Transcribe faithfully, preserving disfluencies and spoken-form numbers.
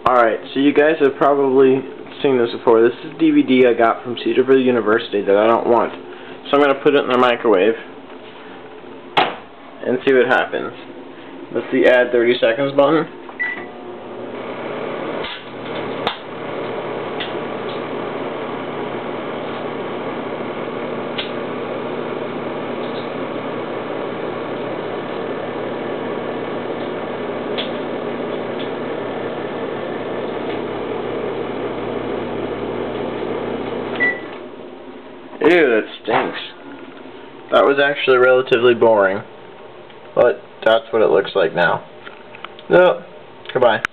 Alright, so you guys have probably seen this before. This is a D V D I got from Cedarville University that I don't want. So I'm going to put it in the microwave and see what happens. Let's the add thirty seconds button. Ew, that stinks. That was actually relatively boring. But that's what it looks like now. No, goodbye.